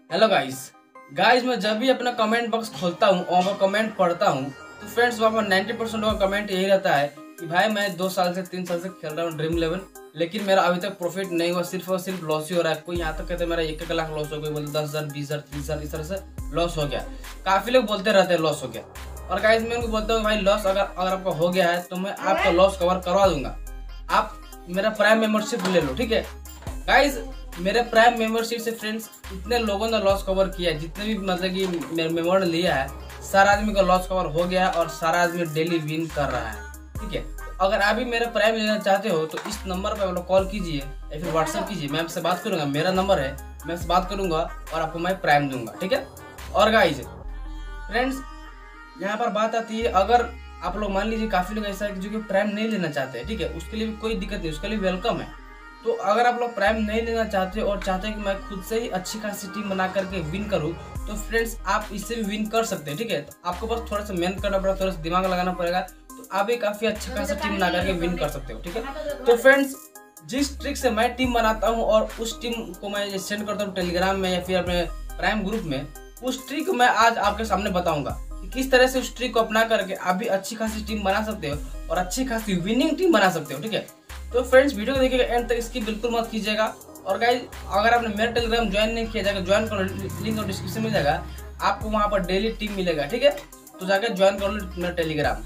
Hello guys मैं जब भी अपना कमेंट बॉक्स खोलता हूँ और मैं कमेंट पढ़ता हूँ तो फ्रेंड्स वहाँ पर 90% का कमेंट यही रहता है कि भाई मैं 2 साल से 3 साल से खेल रहा हूँ ड्रीम 11, लेकिन मेरा अभी तक प्रॉफिट नहीं हुआ, सिर्फ और सिर्फ लॉस ही हो रहा है। कोई यहाँ तक कहते हैं मेरा 1 लाख लॉस हो गया, बोले 10,000 20,000 30,000 इस तरह से लॉस हो गया। काफी लोग बोलते रहते हैं लॉस हो गया। और गाइस मैं उनको बोलता हूँ भाई लॉस अगर आपका हो गया है तो मैं आपका लॉस कवर करवा दूंगा। आप मेरा प्राइम मेंबरशिप ले लो, ठीक है गाइस। मेरे प्राइम मेंबरशिप से फ्रेंड्स इतने लोगों ने लॉस कवर किया है, जितने भी मतलब कि मेंबर लिया है, सारा आदमी का लॉस कवर हो गया और सारा आदमी डेली विन कर रहा है, ठीक है। अगर आप भी मेरा प्राइम लेना चाहते हो तो इस नंबर पर मतलब कॉल कीजिए या फिर व्हाट्सएप कीजिए, मैं आपसे बात करूंगा। मेरा नंबर है, मैं आपसे बात करूंगा और आपको मैं प्राइम दूंगा, ठीक है। और गाइज फ्रेंड्स यहाँ पर बात आती है, अगर आप लोग मान लीजिए काफी लोग ऐसा है जो कि प्राइम नहीं लेना चाहते हैं, ठीक है, उसके लिए भी कोई दिक्कत नहीं, उसके लिए वेलकम है। तो अगर आप लोग प्राइम नहीं लेना चाहते और चाहते हैं कि मैं खुद से ही अच्छी खासी टीम बना करके विन करूं, तो फ्रेंड्स आप इससे भी विन कर सकते हैं, ठीक है। तो आपको बस थोड़ा सा मेहनत करना पड़ेगा, थोड़ा सा दिमाग लगाना पड़ेगा, तो आप भी काफी अच्छी खासी टीम बना करके विन कर सकते हो, ठीक है। तो फ्रेंड्स जिस ट्रिक से मैं टीम बनाता हूँ और उस टीम को मैं सेंड करता हूँ टेलीग्राम में या फिर अपने प्राइम ग्रुप में, उस ट्रिक मैं आज आपके सामने बताऊंगा कि किस तरह से उस ट्रिक को अपना करके आप भी अच्छी खासी टीम बना सकते हो और अच्छी खासी विनिंग टीम बना सकते हो, ठीक है। तो फ्रेंड्स वीडियो को देखिएगा एंड तक, इसकी बिल्कुल मत कीजिएगा। और गाइस अगर आपने मेरा टेलीग्राम ज्वाइन नहीं किया जाएगा, ज्वाइन कर लो, लिंक और डिस्क्रिप्शन मिल जाएगा, आपको वहां पर डेली टीम मिलेगा, ठीक है। तो जाकर ज्वाइन कर लो मेरा टेलीग्राम।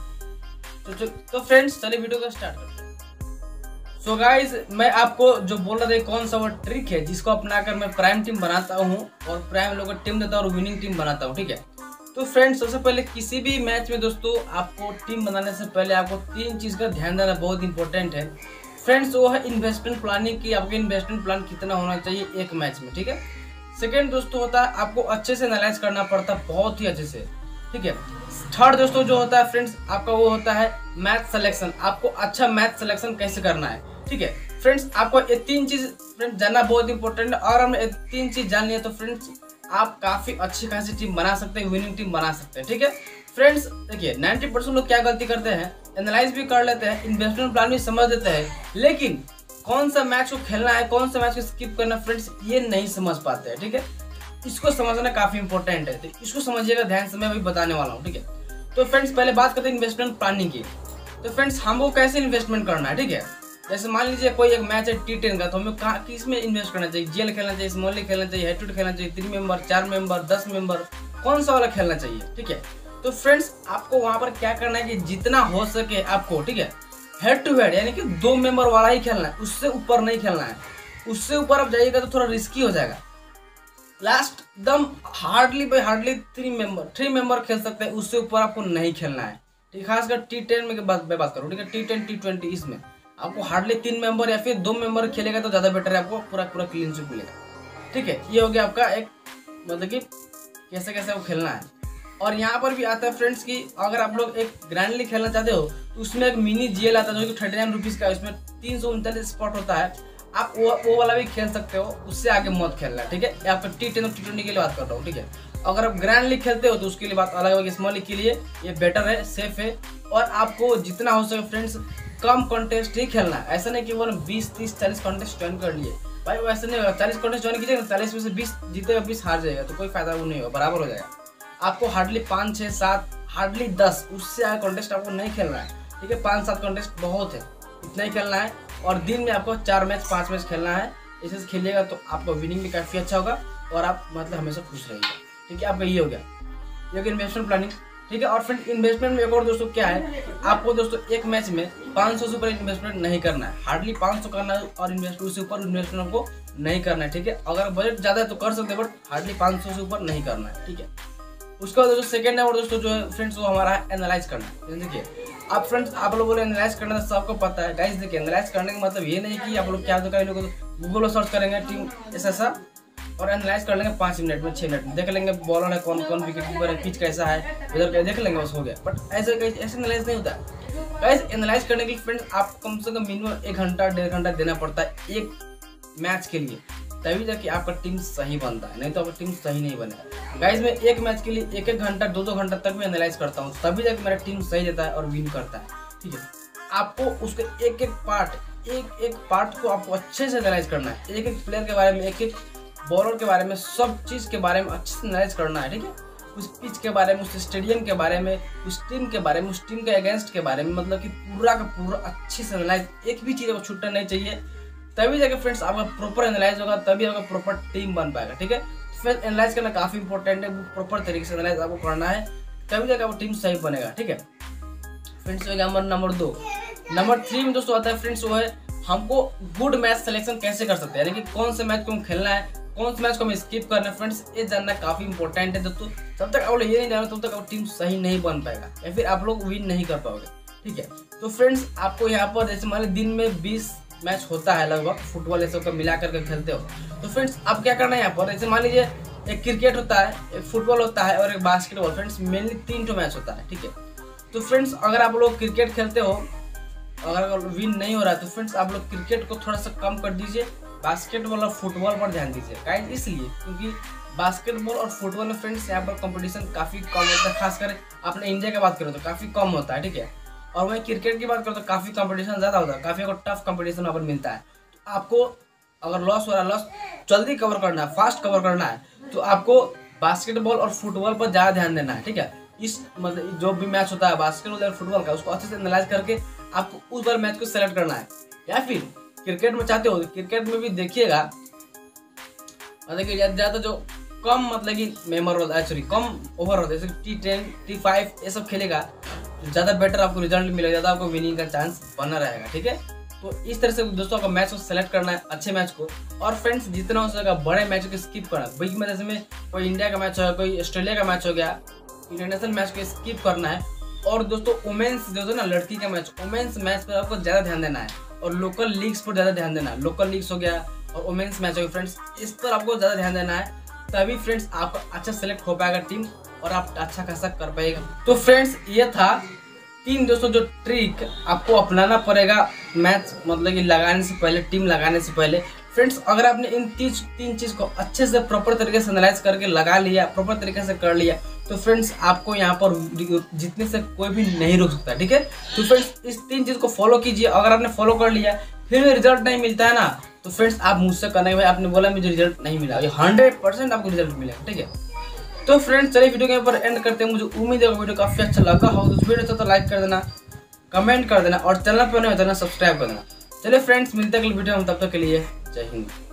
तो फ्रेंड्स चलिए वीडियो को स्टार्ट करते हैं। सो गाइस मैं आपको जो बोल रहा था कौन सा वो ट्रिक है जिसको अपनाकर मैं प्राइम टीम बनाता हूँ और प्राइम लोगों को टीम देता हूँ और विनिंग टीम बनाता हूँ, ठीक है। तो फ्रेंड्स सबसे पहले किसी भी मैच में दोस्तों आपको टीम बनाने से पहले आपको 3 चीज का ध्यान देना बहुत इंपॉर्टेंट है फ्रेंड्स। वो है इन्वेस्टमेंट प्लानिंग की, आपका इन्वेस्टमेंट प्लान कितना होना चाहिए एक मैच में, ठीक है। सेकंड दोस्तों होता है आपको अच्छे से एनालाइज करना पड़ता है, बहुत ही अच्छे से, ठीक है। थर्ड दोस्तों जो होता है फ्रेंड्स आपका वो होता है मैच सिलेक्शन, आपको अच्छा मैच सिलेक्शन कैसे करना है, ठीक है। फ्रेंड्स आपको ये 3 चीज फ्रेंड्स जानना बहुत इंपॉर्टेंट है, और हमने 3 चीज जान लिया तो फ्रेंड्स आप काफी अच्छी खासी टीम बना सकते हैं, विनिंग टीम बना सकते हैं, ठीक है। फ्रेंड्स देखिए 90% लोग क्या गलती करते हैं, एनालाइज भी कर लेते हैं, इन्वेस्टमेंट प्लान भी समझ लेते हैं, लेकिन कौन सा मैच को खेलना है, कौन सा मैच को स्किप करना फ्रेंड्स ये नहीं समझ पाते हैं, ठीक है। इसको समझना काफी इंपॉर्टेंट है, तो इसको समझिएगा ध्यान से, मैं अभी बताने वाला हूँ, ठीक है। तो फ्रेंड्स पहले बात करते हैं इन्वेस्टमेंट प्लानिंग की। तो फ्रेंड्स हमको कैसे इन्वेस्टमेंट करना है, ठीक है। जैसे मान लीजिए कोई एक मैच है T10 का, तो हमें कहाँ किस में इन्वेस्ट करना चाहिए, जीएल खेलना चाहिए, स्मॉल लीग खेलना चाहिए, हेड टू हेड खेलना चाहिए, 3 मेंबर 4 मेंबर 10 मेंबर, कौन सा वाला खेलना चाहिए, ठीक है। तो फ्रेंड्स आपको वहां पर क्या करना है कि जितना हो सके आपको, ठीक है, हेड टू हेड यानी कि 2 मेंबर वाला ही खेलना है, उससे ऊपर नहीं खेलना है। उससे ऊपर आप जाइएगा तो थोड़ा रिस्की हो जाएगा। लास्ट एकदम हार्डली बाई हार्डली 3 मेंबर खेल सकते हैं, उससे ऊपर आपको नहीं खेलना है, ठीक। खासकर T10 में बात करूँ, ठीक है, T10 T20 इसमें आपको हार्डली 3 मेंबर या फिर 2 मेंबर खेलेगा तो ज्यादा बेटर है, आपको पूरा क्लीन स्वीप मिलेगा, ठीक है। ये हो गया आपका एक मतलब कि कैसे कैसे वो खेलना है। और यहाँ पर भी आता है फ्रेंड्स कि अगर आप लोग एक ग्रैंड लीग खेलना चाहते हो तो उसमें एक मिनी जीएल आता है जो कि 39 रुपीज का, उसमें 339 स्पॉट होता है, आप वो वाला भी खेल सकते हो, उससे आगे मत खेलना, ठीक है। आपका T10 और T20 के लिए बात कर रहा हूँ, ठीक है। अगर आप ग्रैंड लीग खेलते हो तो उसके लिए बात अलग होगी, स्मॉल लीग के लिए ये बेटर है, सेफ है। और आपको जितना हो सके फ्रेंड्स कम कॉन्टेस्ट ही खेलना है, ऐसा नहीं कि वो 20 30 40 कॉन्टेस्ट ज्वाइन कर लिए भाई, वो ऐसा नहीं होगा। 40 कॉन्टेस्ट ज्वाइन कीजिएगा, 40 में से 20 जीतेगा, 20 हार जाएगा, तो कोई फायदा वो नहीं होगा, बराबर हो जाएगा। आपको हार्डली 5 6 7 हार्डली 10 उससे आगे कॉन्टेस्ट आपको नहीं खेलना है, ठीक है। 5 7 कॉन्टेस्ट बहुत है, इतना ही खेलना है। और दिन में आपको 4 मैच 5 मैच खेलना है, ऐसे खेलिएगा तो आपका विनिंग भी काफी अच्छा होगा और आप मतलब हमेशा खुश रहिएगा, ठीक है। आपका ये हो गया, ये इन्वेस्टमेंट प्लानिंग, ठीक है। और फिर इन्वेस्टमेंट में एक और दोस्तों क्या है, आपको दोस्तों एक मैच में 500 से ऊपर इन्वेस्टमेंट नहीं करना है, हार्डली 500 करना है और इन्वेस्टमेंट से ऊपर इन्वेस्टमेंट आपको नहीं करना है, ठीक है। अगर बजट ज्यादा है तो कर सकते हैं, बट हार्डली 500 से ऊपर नहीं करना है, ठीक है। उसका दोस्तों सेकंड है और दोस्तों जो है फ्रेंड्स वो हमारा है एनालाइज करना। देखिए आप फ्रेंड्स आप लोग बोले एनालाइज करना तो सबको पता है गाइस। देखिए एनालाइज करने का मतलब ये नहीं कि आप लोग क्या तो कई लोग गूगल में सर्च करेंगे टीम ऐसा और एनालाइज कर लेंगे 5 मिनट में 6 मिनट में, देख लेंगे बॉलर है कौन कौन, विकेट कीपर है, पिच कैसा है, इधर देख लेंगे बस हो गया। बट ऐसे एनालाइज नहीं होता गाइस। एनालाइज करने के लिए फ्रेंड्स आप कम से कम मिनिमम 1 घंटा 1.5 घंटा देना पड़ता है एक मैच के लिए, तभी जाके आपका टीम सही बनता है, नहीं तो आपका टीम सही नहीं बनेगा। गाइस मैं एक मैच के लिए 1 घंटा 2 घंटा तक मैं एनालाइज करता हूँ, तभी जाके मेरा टीम सही रहता है और विन करता है, ठीक है। आपको उसके एक एक पार्ट को आपको अच्छे से एनालाइज करना है, एक एक प्लेयर के बारे में, एक एक बॉलर के बारे में, सब चीज़ के बारे में अच्छे से एनालाइज करना है, ठीक है। उस पिच के बारे में, उस स्टेडियम के बारे में, उस टीम के बारे में, उस टीम के अगेंस्ट के बारे में, मतलब कि पूरा का पूरा अच्छे से एनालाइज, एक भी चीज़ को छूटना नहीं चाहिए। तभी जाके फ्रेंड्स आपका प्रॉपर एनालाइज होगा, तभी आपका प्रॉपर टीम बन पाएगा, ठीक है। फ्रेंड्स एनालाइज करना काफ़ी इंपॉर्टेंट है, वो प्रॉपर तरीके से एनालाइज आपको करना है, तभी जाकर आपका टीम सही बनेगा, ठीक है। फ्रेंड्स हो गया नंबर 2। नंबर 3 में दोस्तों आता है फ्रेंड्स वो है हमको गुड मैच सिलेक्शन कैसे कर सकते हैं, यानी कि कौन से मैच को हम खेलना है, कौन से मैच को हमें स्किप करना है। फ्रेंड्स ये जानना काफी इंपॉर्टेंट है दोस्तों। जब तक आप लोग ये नहीं जानो तब तक आप टीम सही नहीं बन पाएगा या फिर आप लोग विन नहीं कर पाओगे, ठीक है। तो फ्रेंड्स आपको यहाँ पर जैसे मान लीजिए दिन में 20 मैच होता है लगभग, फुटबॉल ये सब का मिला करके खेलते हो, तो फ्रेंड्स आप क्या करना है यहाँ पर, जैसे मान लीजिए एक क्रिकेट होता है, एक फुटबॉल होता है और एक बास्केटबॉल। फ्रेंड्स मेनली 3 मैच होता है, ठीक है। तो फ्रेंड्स अगर आप लोग क्रिकेट खेलते हो, अगर विन नहीं हो रहा है तो फ्रेंड्स आप लोग क्रिकेट को थोड़ा सा कम कर दीजिए, बास्केटबॉल और फुटबॉल पर ध्यान दीजिए। गाइस इसलिए क्योंकि बास्केटबॉल और फुटबॉल में फ्रेंड्स यहाँ पर कंपटीशन काफ़ी कम होता है, खासकर अपने इंडिया की बात करें तो काफ़ी कम होता है, ठीक है। और वहीं क्रिकेट की बात करें तो काफ़ी कंपटीशन ज़्यादा होता है, काफ़ी टफ कंपटीशन वहाँ पर मिलता है। तो आपको अगर लॉस हो रहा है, लॉस जल्दी कवर करना है, फास्ट कवर करना है, तो आपको बास्केटबॉल और फुटबॉल पर ज़्यादा ध्यान देना है, ठीक है। इस मतलब जो भी मैच होता है बास्केटबॉल और फुटबॉल का, उसको अच्छे से एनालाइज करके आपको उस बार मैच को सेलेक्ट करना है। या फिर क्रिकेट में चाहते हो, क्रिकेट में भी देखिएगा, मतलब कि ज़्यादा जो कम मतलब कि मेंबर होता है, सॉरी कम ओवर होता है, जैसे T10, T5 ये सब खेलेगा, ज़्यादा बेटर आपको रिजल्ट मिलेगा, ज़्यादा आपको विनिंग का चांस बना रहेगा, ठीक है। तो इस तरह से दोस्तों आपको मैच को सेलेक्ट करना है, अच्छे मैच को। और फ्रेंड्स जितना हो सकेगा बड़े मैच को स्किप करना है। बिग मैच में कोई इंडिया का मैच हो गया, कोई ऑस्ट्रेलिया का मैच हो गया, इंटरनेशनल मैच को स्किप करना है। और दोस्तों वुमेन्स जो ना लड़की का मैच, वुमेन्स मैच पर आपको ज़्यादा ध्यान देना है और लोकल लीग्स पर ज़्यादा ध्यान देना है। लोकल लीग्स हो गया और वुमेन्स मैच हो गया फ्रेंड्स, इस पर आपको ज़्यादा ध्यान देना है, तभी फ्रेंड्स आपका अच्छा सेलेक्ट हो पाएगा टीम और आप अच्छा खासा कर पाएगा। तो फ्रेंड्स ये था 3 दोस्तों जो ट्रिक आपको अपनाना पड़ेगा मैच मतलब कि लगाने से पहले, टीम लगाने से पहले। फ्रेंड्स अगर आपने इन 3 चीज़ को अच्छे से प्रॉपर तरीके से एनालाइज करके लगा लिया, प्रॉपर तरीके से कर लिया, तो फ्रेंड्स आपको यहाँ पर जीतने से कोई भी नहीं रोक सकता, ठीक है। तो फ्रेंड्स इस 3 चीज़ को फॉलो कीजिए। अगर आपने फॉलो कर लिया फिर भी रिजल्ट नहीं मिलता है ना, तो फ्रेंड्स आप मुझसे कहना भाई आपने बोला मुझे रिजल्ट नहीं मिला, ये 100% आपको रिजल्ट मिलेगा, ठीक है। तो फ्रेंड्स चलिए वीडियो के ऊपर एंड करते हैं। मुझे उम्मीद है वीडियो काफ़ी अच्छा लगा हो, तो वीडियो तो लाइक कर देना, कमेंट कर देना और चैनल पर नहीं होता ना सब्सक्राइब कर देना। चलिए फ्रेंड्स मिलते हैं अगले वीडियो में, तब तक के लिए जय हिंद।